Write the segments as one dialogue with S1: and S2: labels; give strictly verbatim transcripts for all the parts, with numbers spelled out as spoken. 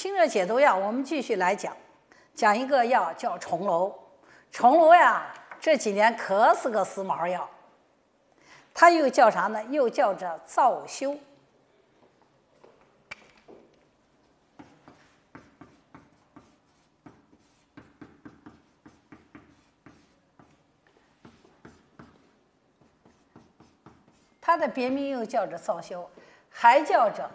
S1: 清热解毒药，我们继续来讲，讲一个药叫重楼。重楼呀，这几年可是个时髦药，它又叫啥呢？又叫着皂修。它的别名又叫着皂修，还叫着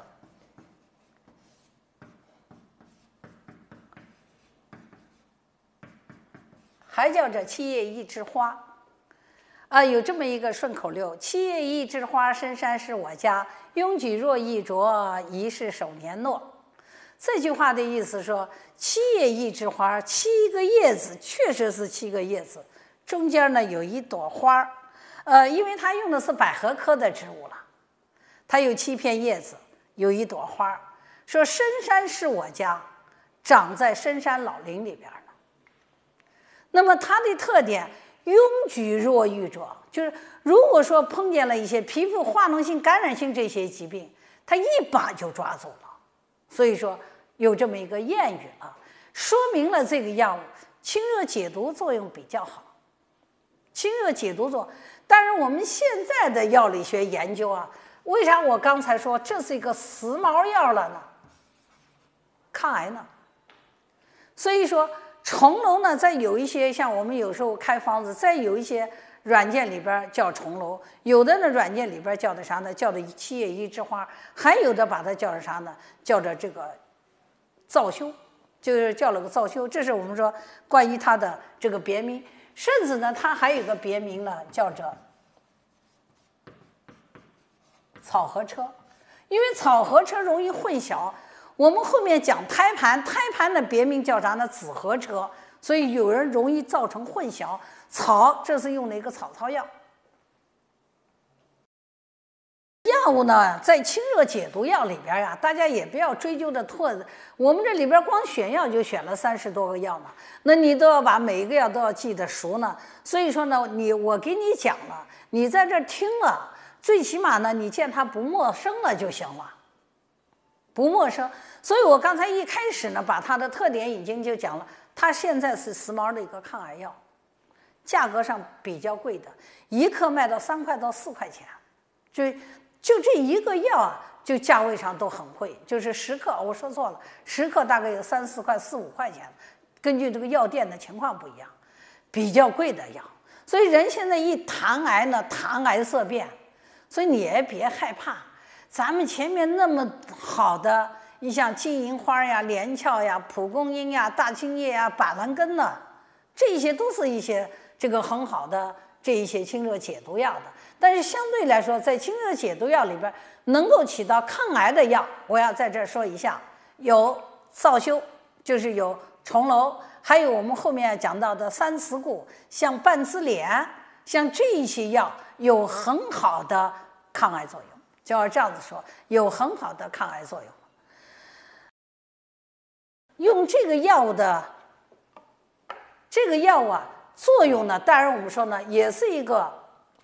S1: 还叫着七叶一枝花，啊，有这么一个顺口溜：七叶一枝花，深山是我家，拥挤若一啄，疑是手年糯。这句话的意思说，七叶一枝花，七个叶子确实是七个叶子，中间呢有一朵花，呃，因为它用的是百合科的植物了，它有七片叶子，有一朵花。说深山是我家，长在深山老林里边。那么它的特点，拥挤若遇着，就是如果说碰见了一些皮肤化脓性、感染性这些疾病，它一把就抓走了。所以说有这么一个谚语啊，说明了这个药物清热解毒作用比较好。清热解毒作用，但是我们现在的药理学研究啊，为啥我刚才说这是一个时髦药了呢？抗癌呢？所以说。重楼呢，在有一些像我们有时候开方子，在有一些软件里边叫重楼，有的呢软件里边叫的啥呢？叫的七叶一枝花，还有的把它叫着啥呢？叫着这个皂修，就是叫了个皂修。这是我们说关于它的这个别名，甚至呢，它还有个别名呢，叫着草和车，因为草和车容易混淆。我们后面讲胎盘，胎盘的别名叫啥呢？紫河车，所以有人容易造成混淆。草，这是用的一个草草药。药物呢，在清热解毒药里边呀，大家也不要追究的错。我们这里边光选药就选了三十多个药呢，那你都要把每一个药都要记得熟呢。所以说呢，你我给你讲了，你在这听了，最起码呢，你见它不陌生了就行了。不陌生，所以我刚才一开始呢，把它的特点已经就讲了。它现在是时髦的一个抗癌药，价格上比较贵的，一克卖到三块到四块钱，就就这一个药啊，就价位上都很贵。就是十克，我说错了，十克大概有三四块、四五块钱，根据这个药店的情况不一样，比较贵的药。所以人现在一谈癌呢，谈癌色变，所以你也别害怕。咱们前面那么好的，你像金银花呀、连翘呀、蒲公英呀、大青叶呀、板蓝根呢，这些都是一些这个很好的这一些清热解毒药的。但是相对来说，在清热解毒药里边，能够起到抗癌的药，我要在这儿说一下，有皂修，就是有重楼，还有我们后面要讲到的三慈固，像半枝莲，像这一些药有很好的抗癌作用。就要这样子说，有很好的抗癌作用。用这个药物的这个药物啊，作用呢，当然我们说呢，也是一个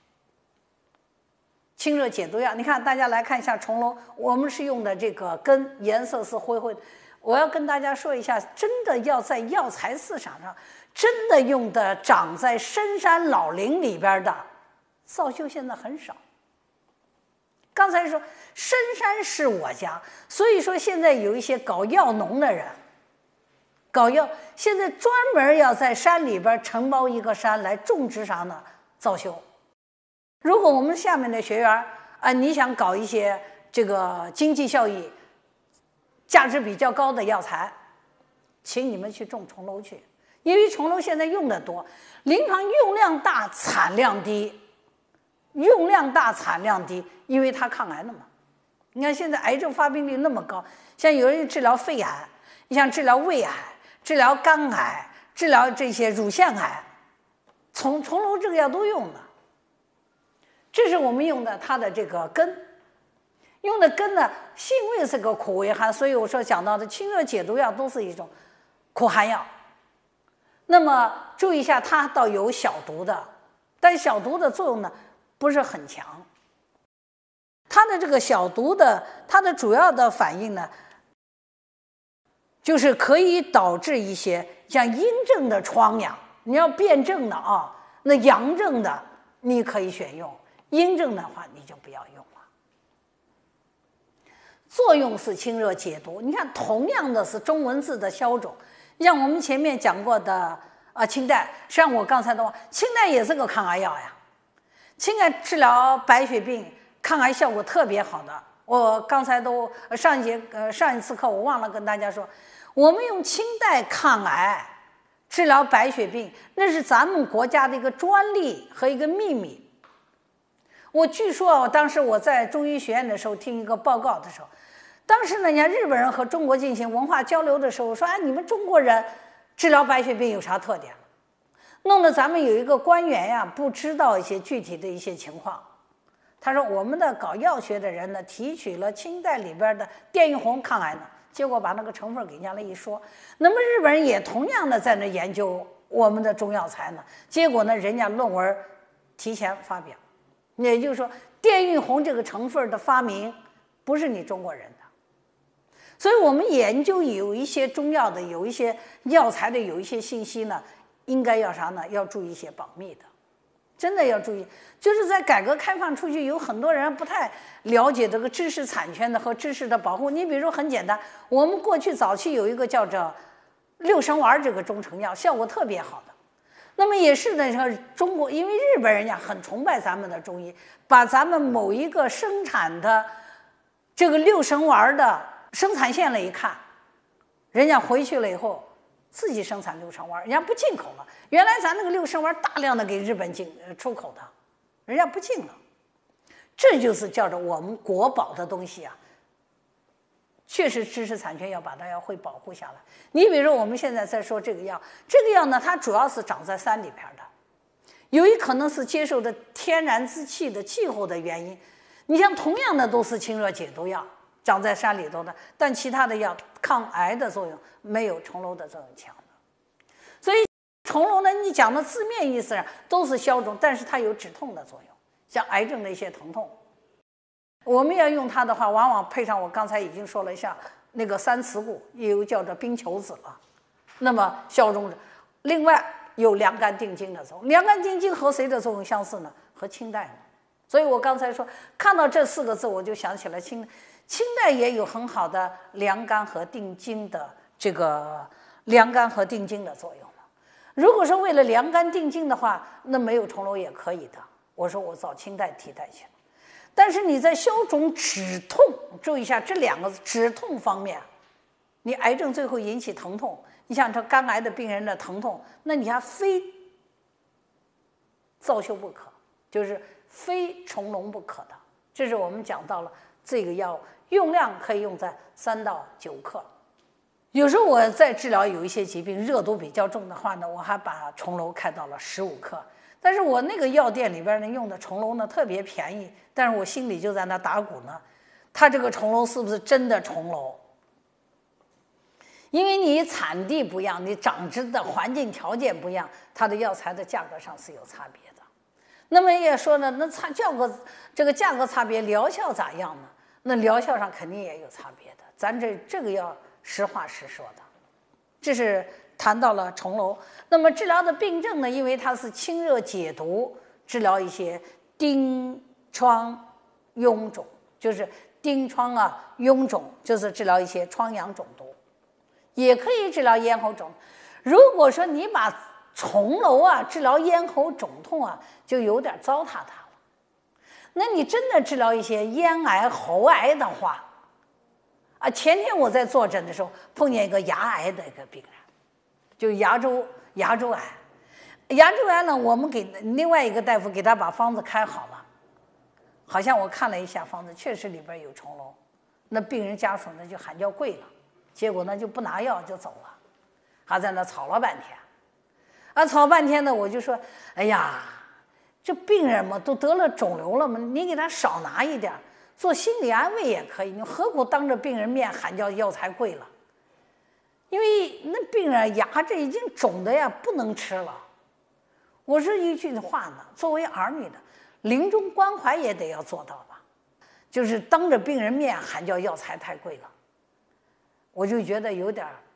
S1: 清热解毒药。你看，大家来看一下重楼，我们是用的这个根，颜色是灰灰的。我要跟大家说一下，真的要在药材市场上，真的用的长在深山老林里边的皂修，现在很少。刚才说深山是我家，所以说现在有一些搞药农的人，搞药现在专门要在山里边承包一个山来种植啥呢？皂修。如果我们下面的学员啊，你想搞一些这个经济效益、价值比较高的药材，请你们去种重楼去，因为重楼现在用的多，临床用量大，产量低。用量大，产量低，因为它抗癌了嘛。你看现在癌症发病率那么高，像有人治疗肺癌，你像治疗胃癌、治疗肝癌、治疗这些乳腺癌，重重楼这个药都用的。这是我们用的它的这个根，用的根呢，性味是个苦味寒，所以我说讲到的清热解毒药都是一种苦寒药。那么注意一下，它倒有小毒的，但是小毒的作用呢不是很强。它的这个小毒的，它的主要的反应呢， 就是可以导致一些像阴症的疮疡，你要辩证的啊，那阳症的你可以选用，阴症的话你就不要用了。作用是清热解毒，你看同样的是中文字的消肿，像我们前面讲过的啊，清代，像我刚才的话，清代也是个抗癌药呀。清代治疗白血病抗癌效果特别好的，我刚才都上一节呃上一次课我忘了跟大家说，我们用清代抗癌治疗白血病，那是咱们国家的一个专利和一个秘密。我据说啊，当时我在中医学院的时候听一个报告的时候，当时呢，人家日本人和中国进行文化交流的时候说，哎，你们中国人治疗白血病有啥特点？弄得咱们有一个官员呀，不知道一些具体的一些情况。他说，我们的搞药学的人呢，提取了清代里边的电玉红抗癌呢，结果把那个成分给人家了一说。那么日本人也同样的在那研究我们的中药材呢，结果呢，人家论文提前发表。也就是说，电玉红这个成分的发明不是你中国人的。所以我们研究有一些中药的，有一些药材的，有一些信息呢，应该要啥呢？要注意一些保密的，真的要注意。就是在改革开放出去，有很多人不太了解这个知识产权的和知识的保护。你比如说很简单，我们过去早期有一个叫做六神丸这个中成药，效果特别好的。那么也是呢，说中国，因为日本人家很崇拜咱们的中医，把咱们某一个生产的这个六神丸的生产线了一看，人家回去了以后自己生产六神丸，人家不进口了。原来咱那个六神丸大量的给日本进出口的，人家不进了。这就是叫做我们国宝的东西啊，确实知识产权要把它要会保护下来。你比如说我们现在在说这个药，这个药呢，它主要是长在山里边的，由于可能是接受的天然之气的气候的原因，你像同样的都是清热解毒药，长在山里头的，但其他的药抗癌的作用没有重楼的作用强的。所以重楼呢，你讲的字面意思上都是消肿，但是它有止痛的作用，像癌症的一些疼痛，我们要用它的话，往往配上我刚才已经说了一下那个三慈固，也有叫做冰球子了，那么消肿者。另外有凉肝定惊的作用，凉肝定惊和谁的作用相似呢？和清代。所以我刚才说看到这四个字，我就想起来清清代也有很好的凉肝和定惊的这个凉肝和定惊的作用了。如果说为了凉肝定惊的话，那没有重楼也可以的。我说我找清代替代去了。但是你在消肿止痛，注意一下这两个字，止痛方面，你癌症最后引起疼痛，你像这肝癌的病人的疼痛，那你还非造修不可，就是非重龙不可的。这是我们讲到了这个药用量可以用在三到九克。有时候我在治疗有一些疾病热度比较重的话呢，我还把重楼开到了十五克。但是我那个药店里边呢用的重楼呢特别便宜，但是我心里就在那打鼓呢，它这个重楼是不是真的重楼？因为你产地不一样，你长殖的环境条件不一样，它的药材的价格上是有差别的。那么也说呢，那差价格这个价格差别，疗效咋样呢？那疗效上肯定也有差别的。咱这这个要实话实说的，这是谈到了重楼。那么治疗的病症呢，因为它是清热解毒，治疗一些疔疮痈肿，就是疔疮啊痈肿，就是治疗一些疮疡肿毒，也可以治疗咽喉肿。如果说你把重楼啊治疗咽喉肿痛啊，就有点糟蹋它了。那你真的治疗一些咽癌喉癌的话啊，前天我在坐诊的时候碰见一个牙癌的一个病人，就牙周牙周癌。牙周癌呢，我们给另外一个大夫给他把方子开好了，好像我看了一下方子，确实里边有重楼。那病人家属呢就喊叫跪了，结果呢就不拿药就走了，还在那吵了半天。啊，吵半天呢，我就说，哎呀，这病人嘛都得了肿瘤了嘛，你给他少拿一点，做心理安慰也可以，你何苦当着病人面喊叫药材贵了？因为那病人牙这已经肿的呀，不能吃了。我说一句话呢，作为儿女的临终关怀也得要做到吧，就是当着病人面喊叫药材太贵了，我就觉得有点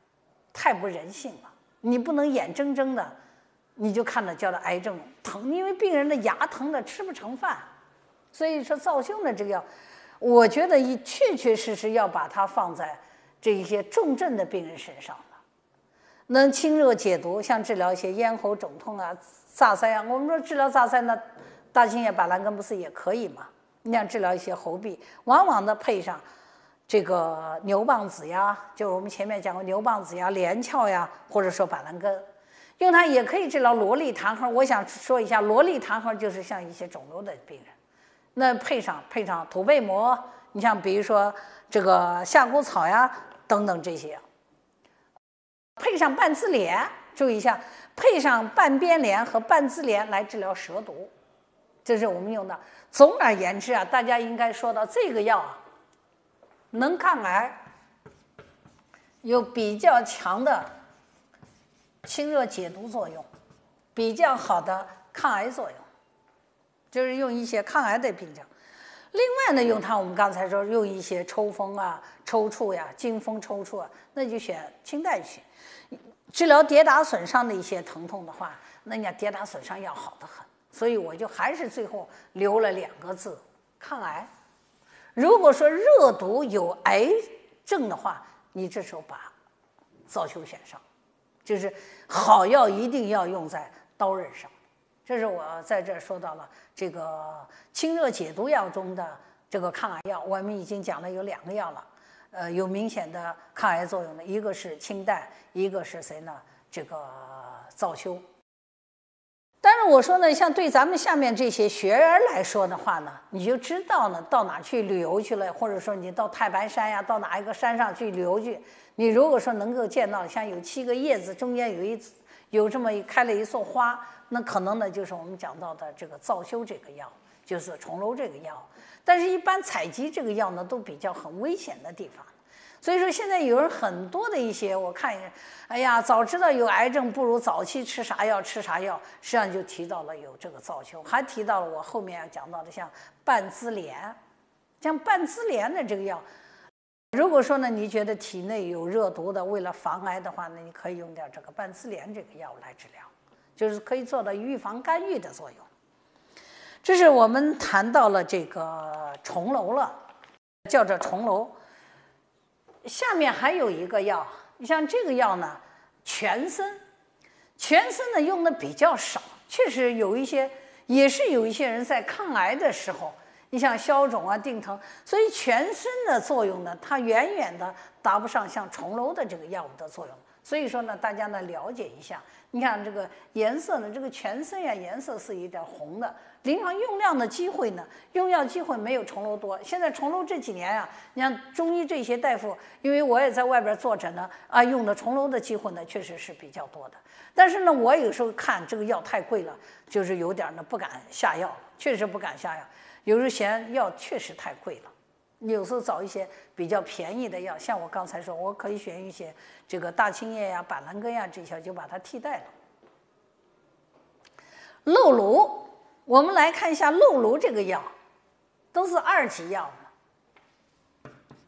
S1: 太不人性了。你不能眼睁睁的，你就看着叫他癌症疼，因为病人的牙疼的吃不成饭。所以说造胸的这个药，我觉得一确确实实要把它放在这一些重症的病人身上了，能清热解毒，像治疗一些咽喉肿痛啊、炸腮啊。我们说治疗炸腮呢，大青叶、板蓝根不是也可以吗？你想治疗一些喉痹，往往的配上这个牛蒡子呀，就是我们前面讲过牛蒡子呀、连翘呀，或者说板蓝根，用它也可以治疗萝莉痰核。我想说一下，萝莉痰核就是像一些肿瘤的病人，那配上配上土贝膜，你像比如说这个夏枯草呀等等这些，配上半枝莲，注意一下，配上半边莲和半枝莲来治疗蛇毒，这是我们用的。总而言之啊，大家应该说到这个药啊，能抗癌，有比较强的清热解毒作用，比较好的抗癌作用，就是用一些抗癌的病症。另外呢，用它我们刚才说用一些抽风啊、抽搐呀、惊风抽搐啊，那就选清代去。治疗跌打损伤的一些疼痛的话，那你跌打损伤药好得很。所以我就还是最后留了两个字：抗癌。如果说热毒有癌症的话，你这时候把皂虬选上，就是好药一定要用在刀刃上。这是我在这说到了这个清热解毒药中的这个抗癌药，我们已经讲了有两个药了，呃，有明显的抗癌作用的，一个是清代，一个是谁呢？这个皂虬。但是我说呢，像对咱们下面这些学员来说的话呢，你就知道呢，到哪去旅游去了，或者说你到太白山呀，到哪一个山上去旅游去，你如果说能够见到像有七个叶子，中间有一有这么一开了一束花，那可能呢就是我们讲到的这个皂虬这个药，就是重楼这个药。但是，一般采集这个药呢，都比较很危险的地方。所以说，现在有人很多的一些，我看，哎呀，早知道有癌症，不如早期吃啥药吃啥药。实际上就提到了有这个皂虬，还提到了我后面要讲到的像半枝莲，像半枝莲的这个药。如果说呢，你觉得体内有热毒的，为了防癌的话呢，你可以用点这个半枝莲这个药来治疗，就是可以做到预防干预的作用。这是我们谈到了这个重楼了，叫做重楼。下面还有一个药，你像这个药呢，全参，全参呢用的比较少，确实有一些，也是有一些人在抗癌的时候，你像消肿啊、定疼，所以全参的作用呢，它远远的达不上像重楼的这个药物的作用。所以说呢，大家呢了解一下，你看这个颜色呢，这个全参呀，颜色是有点红的。临床用量的机会呢，用药机会没有重楼多。现在重楼这几年啊，你看中医这些大夫，因为我也在外边坐诊呢，啊，用的重楼的机会呢，确实是比较多的。但是呢，我有时候看这个药太贵了，就是有点呢不敢下药，确实不敢下药。有时候嫌药确实太贵了。有时候找一些比较便宜的药，像我刚才说，我可以选一些这个大青叶呀、板蓝根呀这些，就把它替代了。漏芦，我们来看一下漏芦这个药，都是二级药嘛。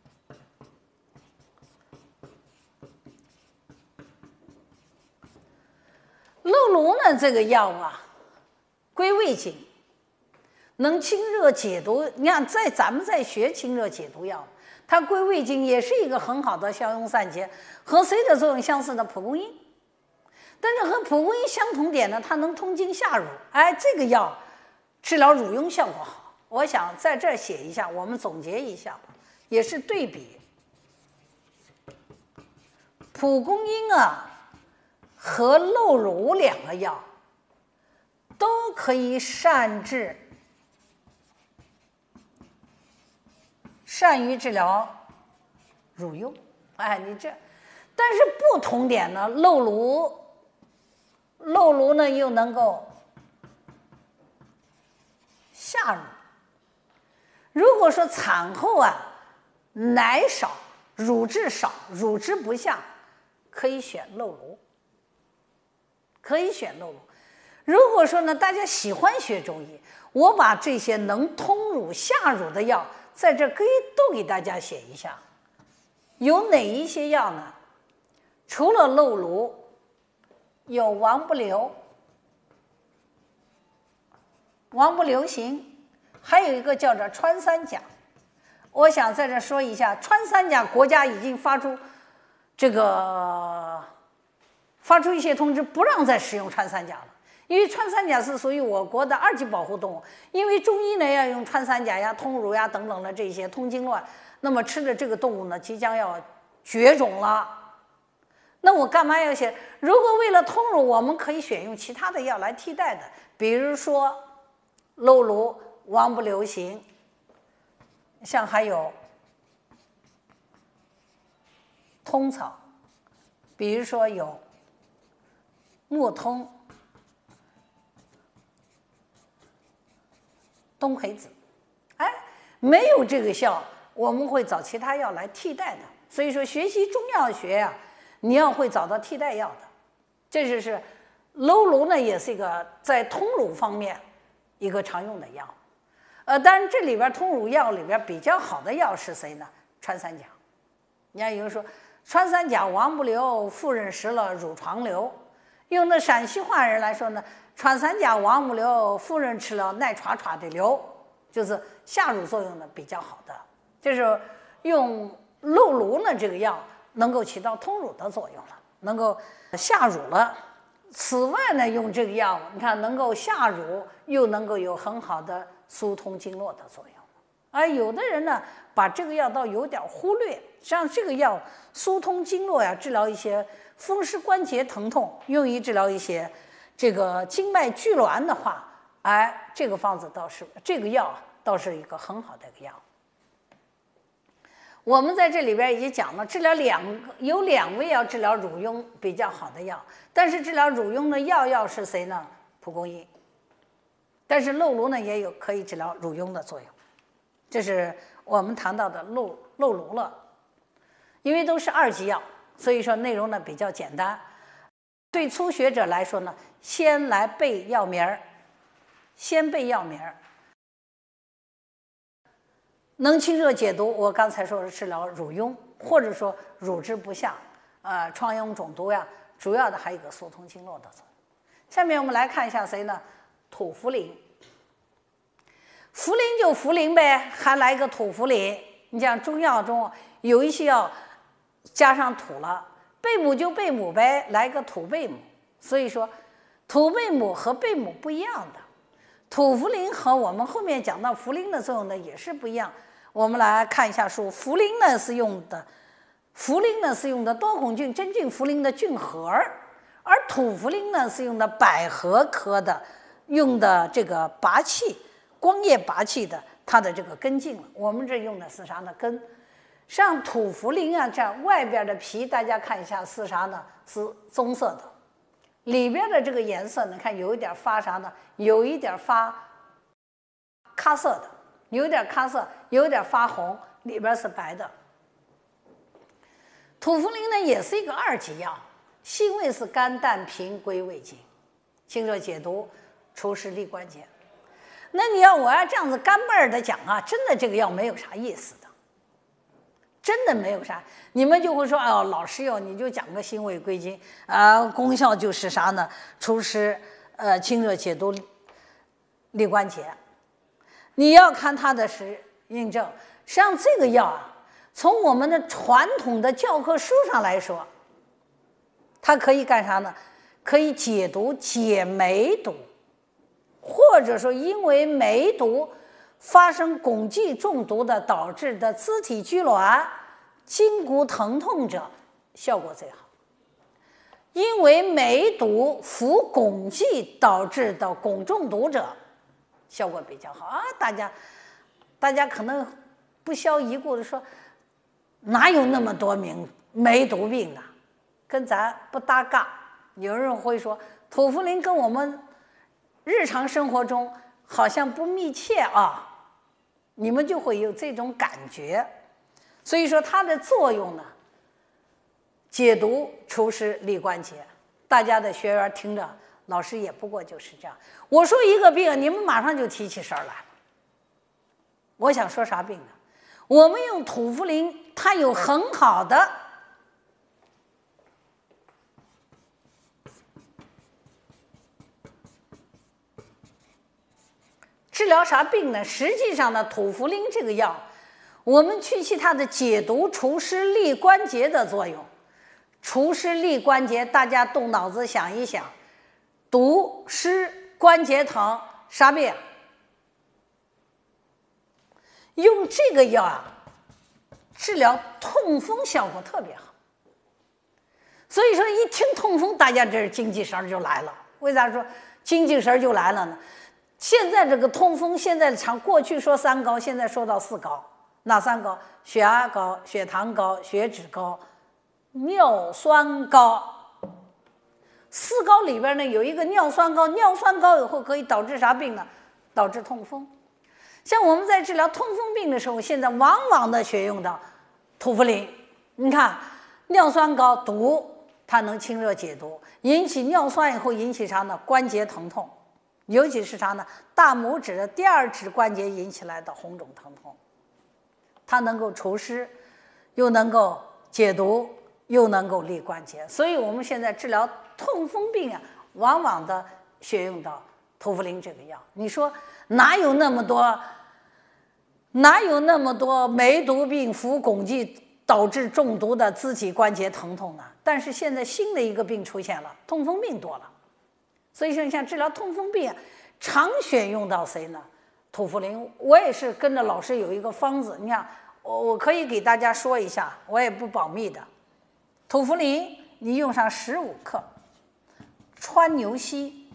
S1: 漏芦呢，这个药啊，归胃经。能清热解毒，你看，在咱们在学清热解毒药，它归胃经也是一个很好的消痈散结，和谁的作用相似的蒲公英，但是和蒲公英相同点呢，它能通经下乳，哎，这个药治疗乳痈效果好。我想在这儿写一下，我们总结一下，也是对比蒲公英啊和漏乳两个药，都可以善治。善于治疗乳痈，哎，你这，但是不同点呢，漏芦，漏芦呢又能够下乳。如果说产后啊，奶少，乳汁少，乳汁不下，可以选漏芦，可以选漏芦。如果说呢，大家喜欢学中医，我把这些能通乳下乳的药。在这可以都给大家写一下，有哪一些药呢？ 除了漏芦，有王不留，王不留行，还有一个叫做穿三甲。我想在这说一下，穿三甲国家已经发出这个发出一些通知，不让再使用穿三甲了。因为穿三甲是属于我国的二级保护动物，因为中医呢要用穿三甲呀、通乳呀等等的这些通经络，那么吃的这个动物呢即将要绝种了。那我干嘛要写？如果为了通乳，我们可以选用其他的药来替代的，比如说漏芦、王不留行，像还有通草，比如说有木通、冬葵子。哎，没有这个效，我们会找其他药来替代的。所以说，学习中药学呀、啊，你要会找到替代药的。这就是漏芦呢，也是一个在通乳方面一个常用的药。呃，当然这里边通乳药里边比较好的药是谁呢？穿三甲。你看有人说穿三甲王不留，妇人食了乳床流。用的陕西话人来说呢，穿三甲王不留，妇人吃了耐歘歘的流，就是下乳作用呢比较好的。就是用漏芦呢这个药能够起到通乳的作用了，能够下乳了。此外呢，用这个药，你看能够下乳，又能够有很好的疏通经络的作用。而有的人呢，把这个药倒有点忽略，像这个药疏通经络呀，治疗一些风湿关节疼痛，用于治疗一些这个经脉聚挛的话，哎，这个方子倒是这个药倒是一个很好的一个药。我们在这里边已经讲了，治疗两个有两味要治疗乳痈比较好的药，但是治疗乳痈的药药是谁呢？蒲公英。但是漏芦呢也有可以治疗乳痈的作用，这是我们谈到的漏漏芦了。因为都是二级药，所以说内容呢比较简单。对初学者来说呢，先来背药名儿，先背药名儿。能清热解毒，我刚才说是治疗乳痈，或者说乳汁不下，呃，疮痈肿毒呀，主要的还有一个疏通经络的作用。下面我们来看一下谁呢？土茯苓。茯苓就茯苓呗，还来个土茯苓。你像中药中有一些药加上土了，贝母就贝母呗，来个土贝母。所以说，土贝母和贝母不一样的。土茯苓和我们后面讲到茯苓的作用呢也是不一样。我们来看一下书，茯苓呢是用的，茯苓呢是用的多孔菌真菌茯苓的菌核，而土茯苓呢是用的百合科的，用的这个拔气光叶拔气的它的这个根茎了。我们这用的是啥呢？根。像土茯苓啊，这样外边的皮大家看一下是啥呢？是棕色的，里边的这个颜色你看有一点发啥呢？有一点发咖色的，有一点咖色，有一点发红，里边是白的。土茯苓呢也是一个二级药，性味是甘淡平归胃经，清热解毒，除湿利关节。那你要我要这样子干巴儿的讲啊，真的这个药没有啥意思的，真的没有啥。你们就会说，哦，老师哟，你就讲个性味归经啊、呃，功效就是啥呢？除湿，呃，清热解毒，利关节。你要看它的是印证，实际上这个药啊，从我们的传统的教科书上来说，它可以干啥呢？可以解毒、解梅毒，或者说因为梅毒发生汞剂中毒的导致的肢体拘挛、筋骨疼痛者，效果最好。因为梅毒服汞剂导致的汞中毒者，效果比较好啊！大家，大家可能不消一顾的说，哪有那么多名梅毒病的，跟咱不搭嘎。有人会说，土茯苓跟我们日常生活中好像不密切啊，你们就会有这种感觉。所以说它的作用呢，解毒、除湿、利关节。大家的学员听着，老师也不过就是这样。我说一个病，你们马上就提起神来了。我想说啥病呢？我们用土茯苓，它有很好的治疗啥病呢？实际上呢，土茯苓这个药，我们去其它的解毒、除湿、利关节的作用。除湿利关节，大家动脑子想一想，毒湿关节疼啥病？用这个药啊，治疗痛风效果特别好。所以说，一听痛风，大家这精气神就来了。为啥说精气神就来了呢？现在这个痛风，现在常过去说三高，现在说到四高。哪三高？血压高、血糖高、血脂高、尿酸高。四高里边呢有一个尿酸高，尿酸高以后可以导致啥病呢？导致痛风。像我们在治疗痛风病的时候，现在往往的选用到土茯苓。你看，尿酸高毒，它能清热解毒，引起尿酸以后引起啥呢？关节疼痛。尤其是啥呢？大拇指的第二指关节引起来的红肿疼痛，它能够除湿，又能够解毒，又能够利关节。所以我们现在治疗痛风病啊，往往的选用到土茯苓这个药。你说哪有那么多，哪有那么多梅毒病、服汞剂导致中毒的自体关节疼痛呢？但是现在新的一个病出现了，痛风病多了。所以说，像治疗痛风病，常选用到谁呢？土茯苓。我也是跟着老师有一个方子，你看，我我可以给大家说一下，我也不保密的。土茯苓你用上十五克，川牛膝，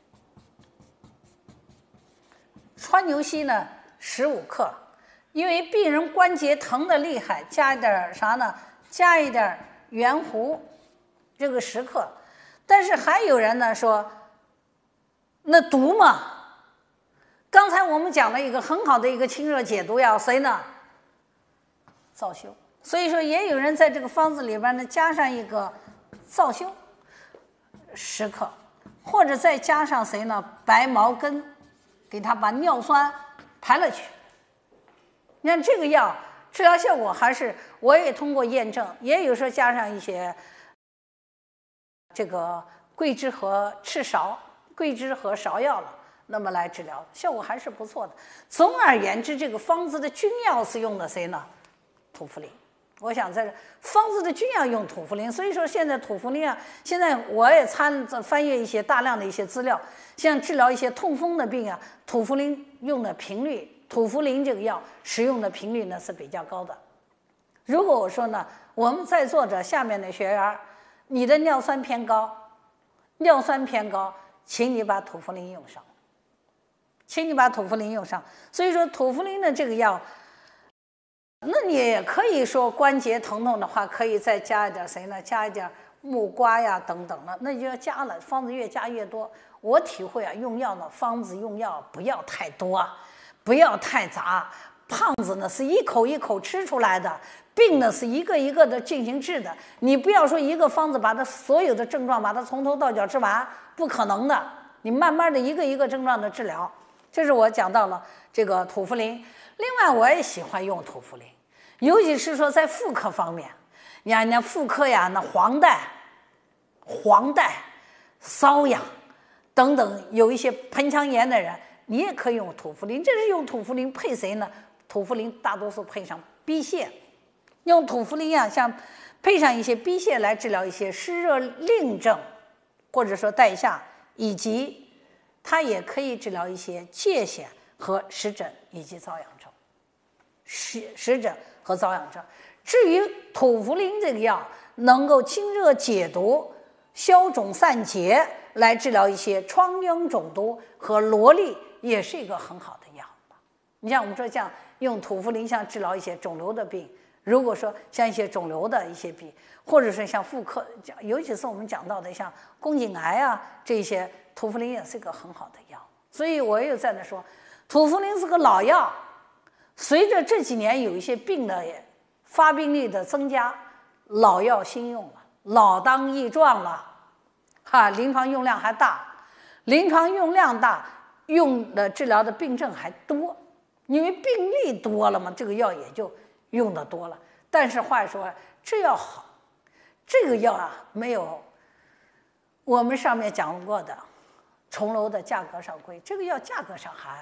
S1: 川牛膝呢十五克，因为病人关节疼的厉害，加一点啥呢？加一点圆胡，这个十克。但是还有人呢说，那毒嘛，刚才我们讲了一个很好的一个清热解毒药，谁呢？皂脩。所以说也有人在这个方子里边呢加上一个皂脩十克，或者再加上谁呢？白茅根，给它把尿酸排了去。你看这个药治疗效果还是，我也通过验证，也有时候加上一些这个桂枝和赤芍。桂枝和芍药了，那么来治疗，效果还是不错的。总而言之，这个方子的君药是用的谁呢？土茯苓。我想在这方子的君药用土茯苓，所以说现在土茯苓啊，现在我也参翻阅一些大量的一些资料，像治疗一些痛风的病啊，土茯苓用的频率，土茯苓这个药使用的频率呢是比较高的。如果我说呢，我们在座的下面的学员，你的尿酸偏高，尿酸偏高。请你把土茯苓用上，请你把土茯苓用上。所以说土茯苓的这个药，那你也可以说关节疼痛的话，可以再加一点谁呢？加一点木瓜呀等等的，那就要加了。方子越加越多。我体会啊，用药呢，方子用药不要太多，不要太杂。胖子呢是一口一口吃出来的，病呢是一个一个的进行治的。你不要说一个方子把它所有的症状把它从头到脚治完，不可能的。你慢慢的一个一个症状的治疗，这是我讲到了这个土茯苓。另外，我也喜欢用土茯苓，尤其是说在妇科方面，你看那妇科呀，那黄疸、黄疸、瘙痒等等，有一些盆腔炎的人，你也可以用土茯苓。这是用土茯苓配谁呢？土茯苓大多数配上鳖泻，用土茯苓啊，像配上一些鳖泻来治疗一些湿热令症，或者说带下，以及它也可以治疗一些疥癣和湿疹以及瘙痒症，湿湿疹和瘙痒症。至于土茯苓这个药，能够清热解毒、消肿散结，来治疗一些疮痈肿毒和罗痢，也是一个很好的药。你像我们说像用土茯苓像治疗一些肿瘤的病，如果说像一些肿瘤的一些病，或者是像妇科，尤其是我们讲到的像宫颈癌啊这些，土茯苓也是一个很好的药。所以我又在那说，土茯苓是个老药，随着这几年有一些病的发病率的增加，老药新用了，老当益壮了，哈，临床用量还大，临床用量大，用的治疗的病症还多。因为病例多了嘛，这个药也就用的多了。但是话说，这药好，这个药啊，没有我们上面讲过的重楼的价格上贵。这个药价格上还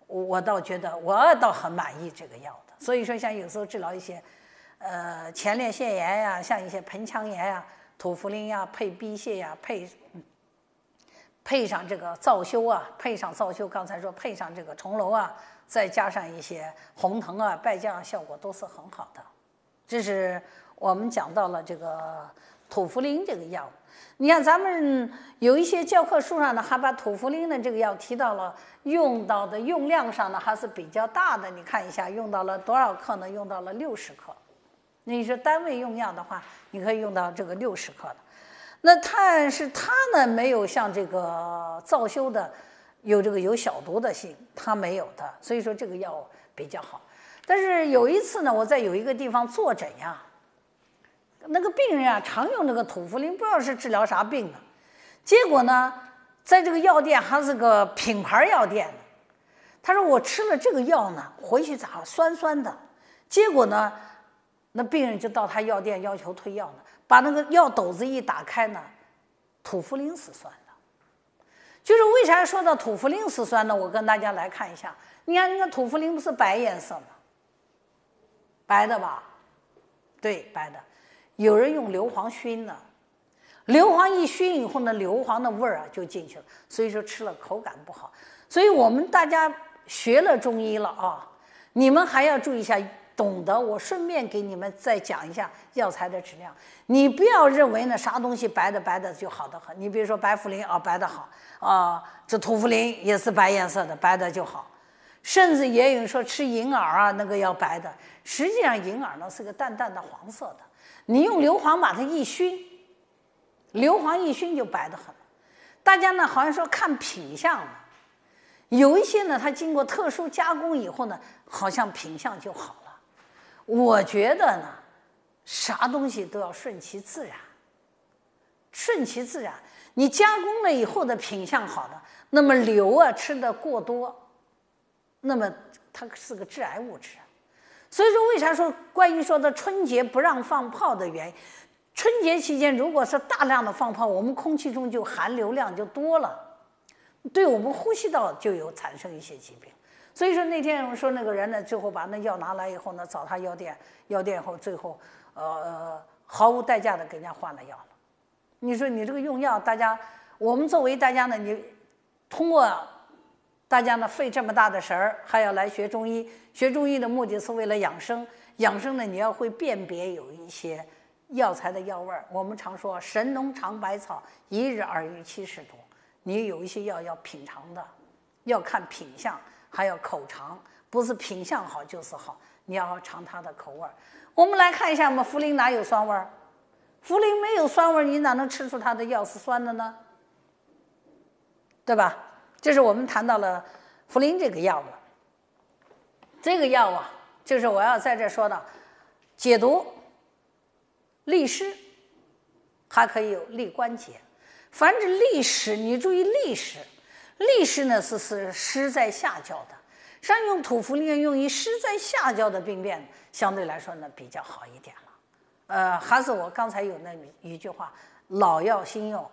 S1: 我我倒觉得我倒很满意这个药的。所以说，像有时候治疗一些，呃，前列腺炎呀，像一些盆腔炎呀，土茯苓呀，配鳖泻呀，配配上这个皂修啊，配上皂修，刚才说配上这个重楼啊，再加上一些红藤啊、败酱，效果都是很好的。这是我们讲到了这个土茯苓这个药。你看咱们有一些教科书上呢，还把土茯苓的这个药提到了，用到的用量上呢还是比较大的。你看一下，用到了多少克呢？用到了六十克。那你说单位用药的话，你可以用到这个六十克的。那但是它呢，没有像这个皂修的有这个有小毒的性，它没有的。所以说这个药比较好。但是有一次呢，我在有一个地方坐诊呀。那个病人啊，常用这个土茯苓，不知道是治疗啥病的。结果呢，在这个药店还是个品牌药店，他说我吃了这个药呢，回去咋酸酸的。结果呢，那病人就到他药店要求退药呢，把那个药斗子一打开呢，土茯苓是酸的。就是为啥说到土茯苓是酸呢？我跟大家来看一下，你看那个土茯苓不是白颜色吗？白的吧？对，白的。有人用硫磺熏呢，硫磺一熏以后呢，硫磺的味儿啊就进去了，所以说吃了口感不好。所以我们大家学了中医了啊，你们还要注意一下，懂得我顺便给你们再讲一下药材的质量。你不要认为呢啥东西白的白的就好得很。你比如说白茯苓啊，白的好啊，这土茯苓也是白颜色的，白的就好。甚至也有人说吃银耳啊，那个要白的，实际上银耳呢是个淡淡的黄色的。你用硫磺把它一熏，硫磺一熏就白得很。大家呢好像说看品相呢，有一些呢它经过特殊加工以后呢，好像品相就好了。我觉得呢，啥东西都要顺其自然，顺其自然。你加工了以后的品相好的，那么硫啊吃的过多，那么它是个致癌物质。所以说，为啥说关于说的春节不让放炮的原因？春节期间如果是大量的放炮，我们空气中就含硫量就多了，对我们呼吸道就有产生一些疾病。所以说那天我说那个人呢，最后把那药拿来以后呢，找他药店，药店后最后呃毫无代价的给人家换了药了。你说你这个用药，大家我们作为大家呢，你通过。大家呢费这么大的神儿，还要来学中医。学中医的目的是为了养生，养生呢你要会辨别有一些药材的药味儿。我们常说神农尝百草，一日二鱼七十毒。你有一些药要品尝的，要看品相，还要口尝，不是品相好就是好，你要尝它的口味儿。我们来看一下，我们茯苓哪有酸味儿？茯苓没有酸味儿，你哪能吃出它的药是酸的呢？对吧？这是我们谈到了茯苓这个药了。这个药啊，就是我要在这说的，解毒、利湿，还可以有利关节。凡是利湿，你注意利湿，利湿呢是是湿在下焦的，实际上用土茯苓用于湿在下焦的病变，相对来说呢比较好一点了。呃，还是我刚才有那一句话，老药新用。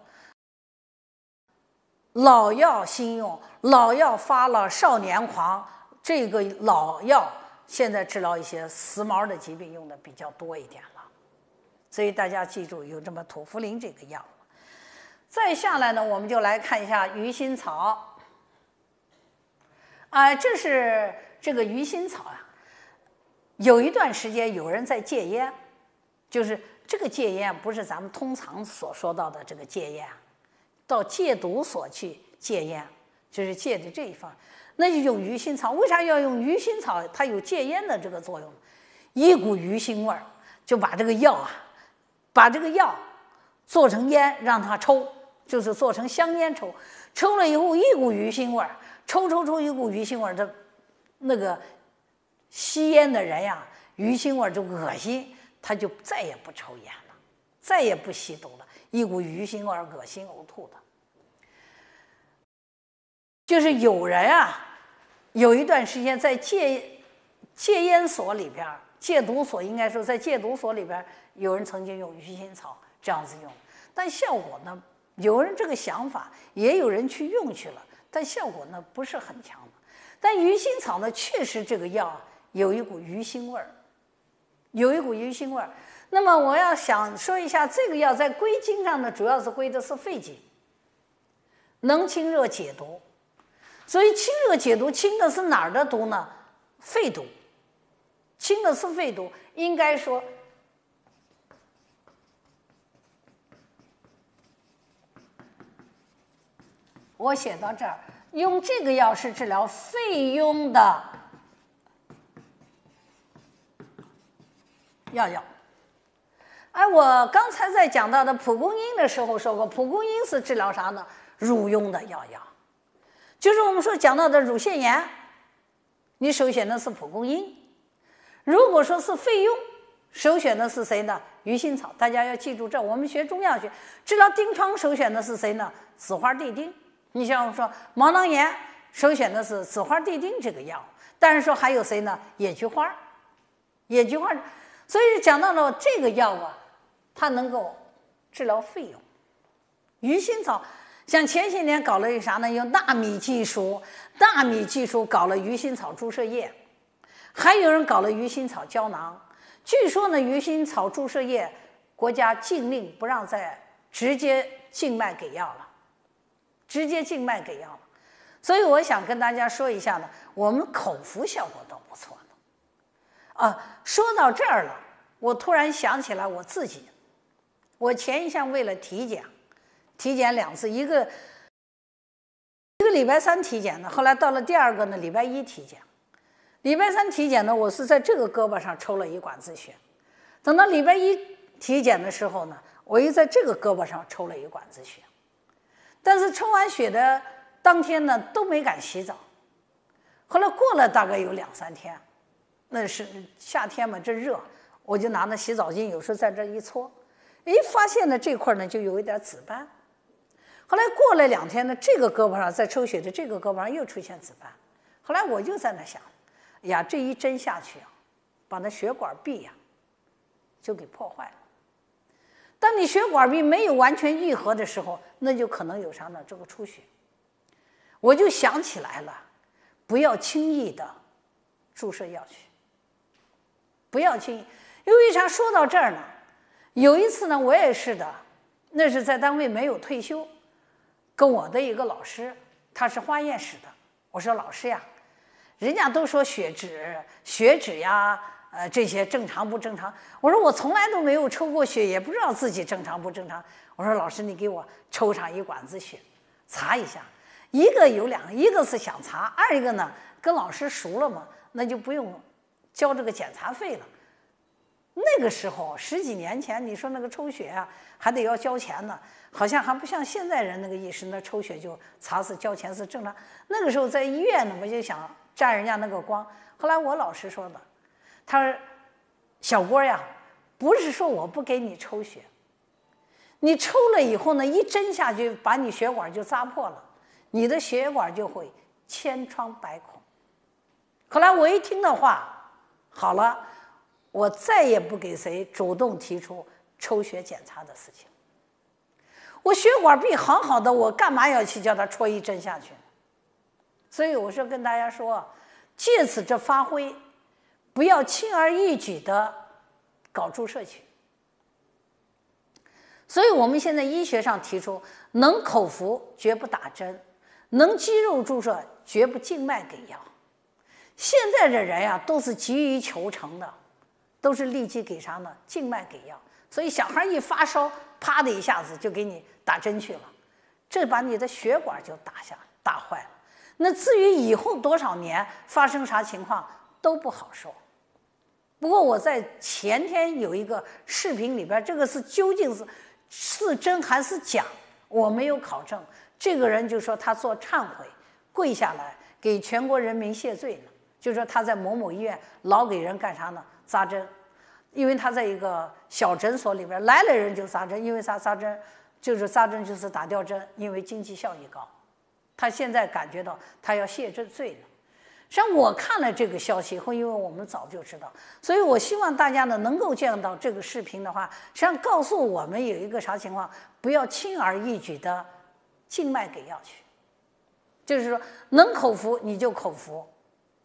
S1: 老药新用，老药发了少年狂。这个老药现在治疗一些时髦的疾病用的比较多一点了，所以大家记住有这么土茯苓这个药。再下来呢，我们就来看一下鱼腥草。啊、呃，这是这个鱼腥草啊。有一段时间有人在戒烟，就是这个戒烟不是咱们通常所说到的这个戒烟。到戒毒所去戒烟，就是戒的这一方，那就用鱼腥草。为啥要用鱼腥草？它有戒烟的这个作用，一股鱼腥味儿，就把这个药啊，把这个药做成烟让它抽，就是做成香烟抽。抽了以后一股鱼腥味儿，抽抽抽一股鱼腥味儿，这那个吸烟的人呀，鱼腥味儿就恶心，他就再也不抽烟了，再也不吸毒了。一股鱼腥味，恶心呕吐的。就是有人啊，有一段时间在戒戒烟所里边，戒毒所应该说在戒毒所里边，有人曾经用鱼腥草这样子用，但效果呢，有人这个想法，也有人去用去了，但效果呢不是很强的。 但鱼腥草呢，确实这个药啊有一股鱼腥味儿，有一股鱼腥味儿。那么我要想说一下，这个药在归经上呢，主要是归的是肺经，能清热解毒。所以清热解毒，清的是哪儿的毒呢？肺毒，清的是肺毒。应该说，我写到这儿，用这个药是治疗肺痈的药药。哎，我刚才在讲到的蒲公英的时候说过，蒲公英是治疗啥呢？乳痈的药药。就是我们说讲到的乳腺炎，你首选的是蒲公英。如果说是肺痈，首选的是谁呢？鱼腥草。大家要记住这，我们学中药学治疗疔疮首选的是谁呢？紫花地丁。你像我说毛囊炎，首选的是紫花地丁这个药。但是说还有谁呢？野菊花，野菊花。所以讲到了这个药啊，它能够治疗肺痈。鱼腥草。像前些年搞了一个啥呢？用纳米技术，纳米技术搞了鱼腥草注射液，还有人搞了鱼腥草胶囊。据说呢，鱼腥草注射液国家禁令不让再直接静脉给药了，直接静脉给药了。所以我想跟大家说一下呢，我们口服效果都不错的。啊，说到这儿了，我突然想起来我自己，我前一项为了体检。体检两次，一个一个礼拜三体检的，后来到了第二个呢，礼拜一体检。礼拜三体检呢，我是在这个胳膊上抽了一管子血，等到礼拜一体检的时候呢，我又在这个胳膊上抽了一管子血。但是抽完血的当天呢，都没敢洗澡。后来过了大概有两三天，那是夏天嘛，这热，我就拿那洗澡巾，有时候在这一搓，哎，发现了这块呢就有一点紫斑。后来过了两天呢，这个胳膊上在抽血的这个胳膊上又出现紫斑。后来我就在那想，呀，这一针下去啊，把那血管壁呀、啊、就给破坏了。当你血管壁没有完全愈合的时候，那就可能有啥呢？这个出血。我就想起来了，不要轻易的注射药去，不要轻易。因为啥？说到这儿呢，有一次呢，我也是的，那是在单位没有退休。跟我的一个老师，他是化验室的。我说老师呀，人家都说血脂、血脂呀，呃，这些正常不正常？我说我从来都没有抽过血，也不知道自己正常不正常。我说老师，你给我抽上一管子血，查一下。一个有两个，一个是想查，二一个呢，跟老师熟了嘛，那就不用交这个检查费了。那个时候十几年前，你说那个抽血啊，还得要交钱呢，好像还不像现在人那个意识，那抽血就查是交钱是正常。那个时候在医院呢，我就想占人家那个光。后来我老师说的，他说：“小郭呀，不是说我不给你抽血，你抽了以后呢，一针下去把你血管就扎破了，你的血管就会千疮百孔。”后来我一听的话，好了。我再也不给谁主动提出抽血检查的事情。我血管壁好好的，我干嘛要去叫他戳一针下去？所以我说跟大家说，借此这发挥，不要轻而易举的搞注射去。所以我们现在医学上提出，能口服绝不打针，能肌肉注射绝不静脉给药。现在的人呀、啊，都是急于求成的。都是立即给啥呢？静脉给药，所以小孩一发烧，啪的一下子就给你打针去了，这把你的血管就打下打坏了。那至于以后多少年发生啥情况都不好说。不过我在前天有一个视频里边，这个是究竟是是真还是假，我没有考证。这个人就说他做忏悔，跪下来给全国人民谢罪呢，就说他在某某医院老给人干啥呢？扎针，因为他在一个小诊所里边来了人就扎针，因为啥扎针？就是扎针就是打吊针，因为经济效益高。他现在感觉到他要谢罪了。实际上我看了这个消息后，因为我们早就知道，所以我希望大家呢能够见到这个视频的话，实际上告诉我们有一个啥情况，不要轻而易举的静脉给药去，就是说能口服你就口服，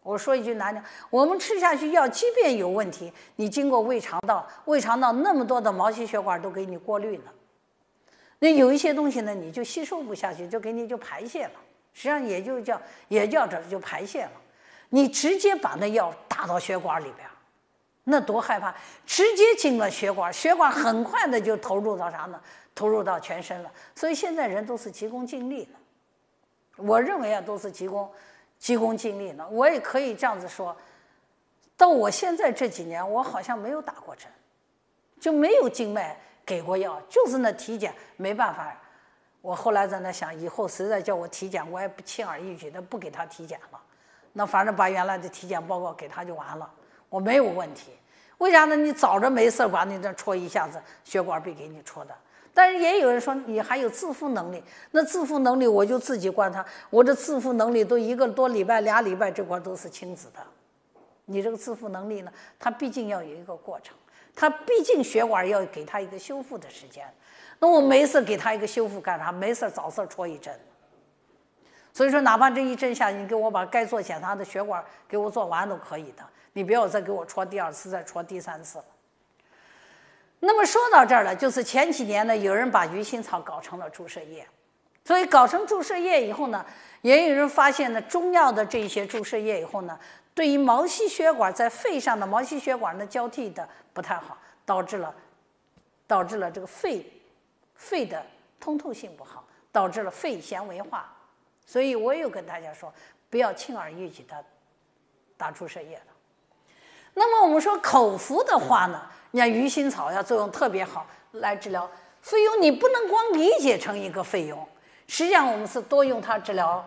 S1: 我说一句难听，我们吃下去药，即便有问题，你经过胃肠道，胃肠道那么多的毛细血管都给你过滤了。那有一些东西呢，你就吸收不下去，就给你就排泄了。实际上也就叫也叫这就排泄了。你直接把那药打到血管里边，那多害怕！直接进了血管，血管很快的就投入到啥呢？投入到全身了。所以现在人都是急功近利的。我认为啊，都是急功急功近利的。我也可以这样子说，到我现在这几年，我好像没有打过针，就没有静脉给过药，就是那体检没办法。我后来在那想，以后实在叫我体检，我也不轻而易举的不给他体检了。那反正把原来的体检报告给他就完了，我没有问题。为啥呢？你早着没事把你这戳一下子，血管壁给你戳的。但是也有人说你还有自负能力，那自负能力我就自己观察，我这自负能力都一个多礼拜、俩礼拜这块都是青紫的。你这个自负能力呢，它毕竟要有一个过程，它毕竟血管要给它一个修复的时间。那我没事给它一个修复干啥？没事找事戳一针。所以说，哪怕这一针下去，你给我把该做检查的血管给我做完都可以的，你不要再给我戳第二次，再戳第三次了。那么说到这儿了，就是前几年呢，有人把鱼腥草搞成了注射液，所以搞成注射液以后呢，也有人发现呢，中药的这些注射液以后呢，对于毛细血管在肺上的毛细血管呢交替的不太好，导致了导致了这个肺肺的通透性不好，导致了肺纤维化。所以我有跟大家说，不要轻而易举的打注射液了。那么我们说口服的话呢，你看鱼腥草呀作用特别好，来治疗肺痈。你不能光理解成一个肺痈，实际上我们是多用它治疗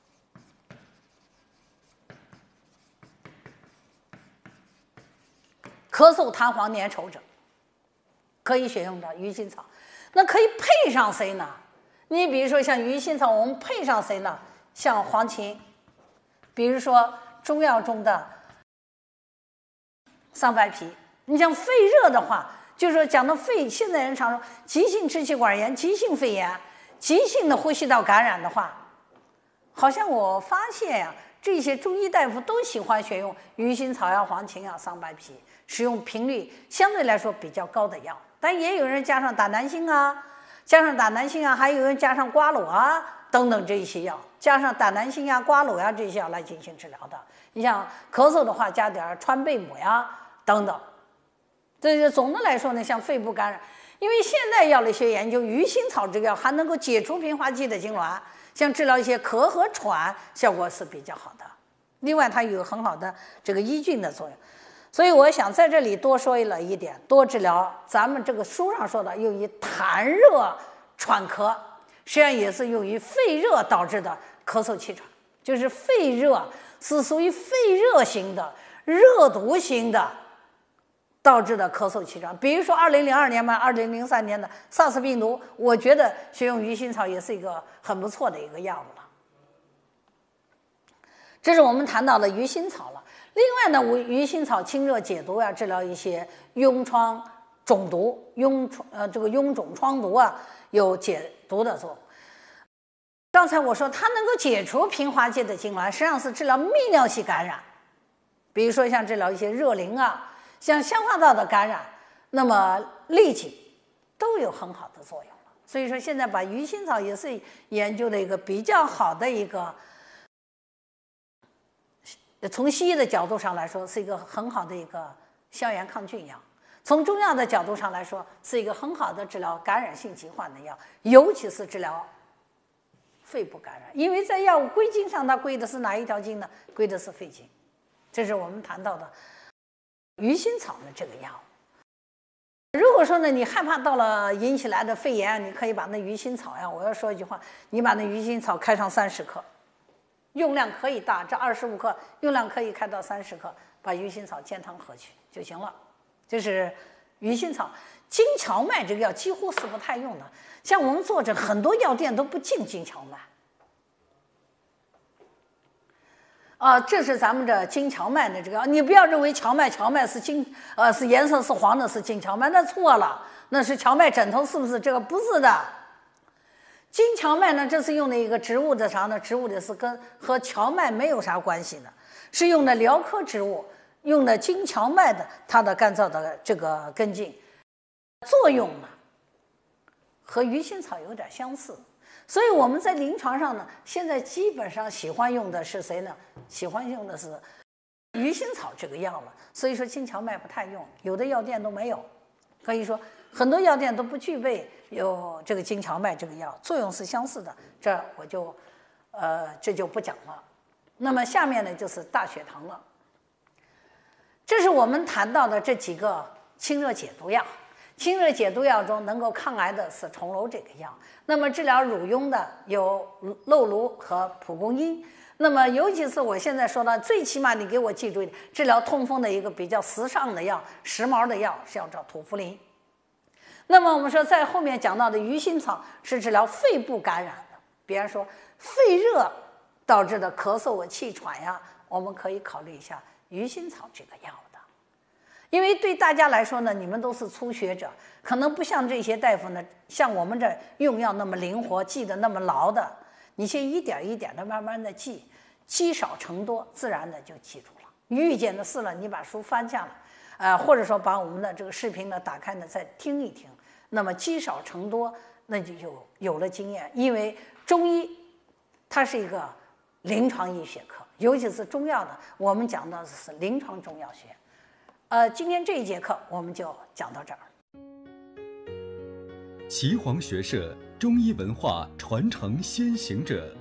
S1: 咳嗽、痰黄、粘稠者，可以选用到鱼腥草。那可以配上谁呢？你比如说像鱼腥草，我们配上谁呢？像黄芩，比如说中药中的桑白皮。你像肺热的话，就是说讲到肺，现在人常说急性支气管炎、急性肺炎、急性的呼吸道感染的话，好像我发现呀、啊，这些中医大夫都喜欢选用鱼腥草呀、黄芩啊、桑白皮，使用频率相对来说比较高的药。但也有人加上打南星啊。加上打南星啊，还有人加上瓜蒌啊等等这一些药，加上打南星啊、瓜蒌呀、啊、这些药来进行治疗的。你像咳嗽的话，加点川贝母呀等等。这是总的来说呢，像肺部感染，因为现在药理学研究，鱼腥草这个药还能够解除平滑肌的痉挛，像治疗一些咳和喘效果是比较好的。另外，它有很好的这个抑菌的作用。所以我想在这里多说了一点，多治疗咱们这个书上说的用于痰热喘咳，实际上也是用于肺热导致的咳嗽气喘，就是肺热是属于肺热型的热毒型的导致的咳嗽气喘。比如说二零零二年嘛，二零零三年的 SARS 病毒，我觉得选用鱼腥草也是一个很不错的一个药物了。这是我们谈到的鱼腥草了。另外呢，鱼腥草清热解毒啊，治疗一些痈疮肿毒、痈疮呃这个痈肿疮毒啊，有解毒的作用。刚才我说它能够解除平滑肌的痉挛，实际上是治疗泌尿系感染，比如说像治疗一些热淋啊，像消化道的感染，那么痢疾都有很好的作用了。所以说现在把鱼腥草也是研究的一个比较好的一个。从西医的角度上来说，是一个很好的一个消炎抗菌药；从中药的角度上来说，是一个很好的治疗感染性疾患的药，尤其是治疗肺部感染。因为在药物归经上，它归的是哪一条经呢？归的是肺经。这是我们谈到的鱼腥草的这个药。如果说呢，你害怕到了引起来的肺炎，你可以把那鱼腥草呀，我要说一句话，你把那鱼腥草开上三十克。用量可以大，这二十五克用量可以开到三十克，把鱼腥草煎汤喝去就行了。这是鱼腥草。金荞麦这个药几乎是不太用的，像我们作者很多药店都不进金荞麦。啊，这是咱们这金荞麦的这个药，你不要认为荞麦荞麦是金呃是颜色是黄的是金荞麦，那错了，那是荞麦枕头，是不是？这个不是的。金荞麦呢，这是用的一个植物的啥呢？植物的是跟和荞麦没有啥关系的， 是用的蓼科植物，用的金荞麦的它的干燥的这个根茎，作用呢和鱼腥草有点相似。所以我们在临床上呢，现在基本上喜欢用的是谁呢？喜欢用的是鱼腥草这个药了。所以说金荞麦不太用，有的药店都没有，可以说很多药店都不具备有这个金荞麦这个药，作用是相似的。这我就呃这就不讲了。那么下面呢就是大血糖了。这是我们谈到的这几个清热解毒药。清热解毒药中能够抗癌的是重楼这个药，那么治疗乳痈的有漏芦和蒲公英。那么尤其是我现在说的，最起码你给我记住，治疗痛风的一个比较时尚的药、时髦的药是要叫土茯苓。那么我们说在后面讲到的鱼腥草是治疗肺部感染的，比方说肺热导致的咳嗽啊、气喘呀，我们可以考虑一下鱼腥草这个药的。因为对大家来说呢，你们都是初学者，可能不像这些大夫呢，像我们这用药那么灵活，记得那么牢的。你先一点一点的慢慢的记，积少成多，自然的就记住了。遇见的事了，你把书翻下来，呃，或者说把我们的这个视频呢打开呢再听一听，那么积少成多，那就有有了经验。因为中医它是一个临床医学科，尤其是中药的，我们讲到的是临床中药学。呃，今天这一节课我们就讲到这儿。
S2: 岐黄学社中医文化传承先行者。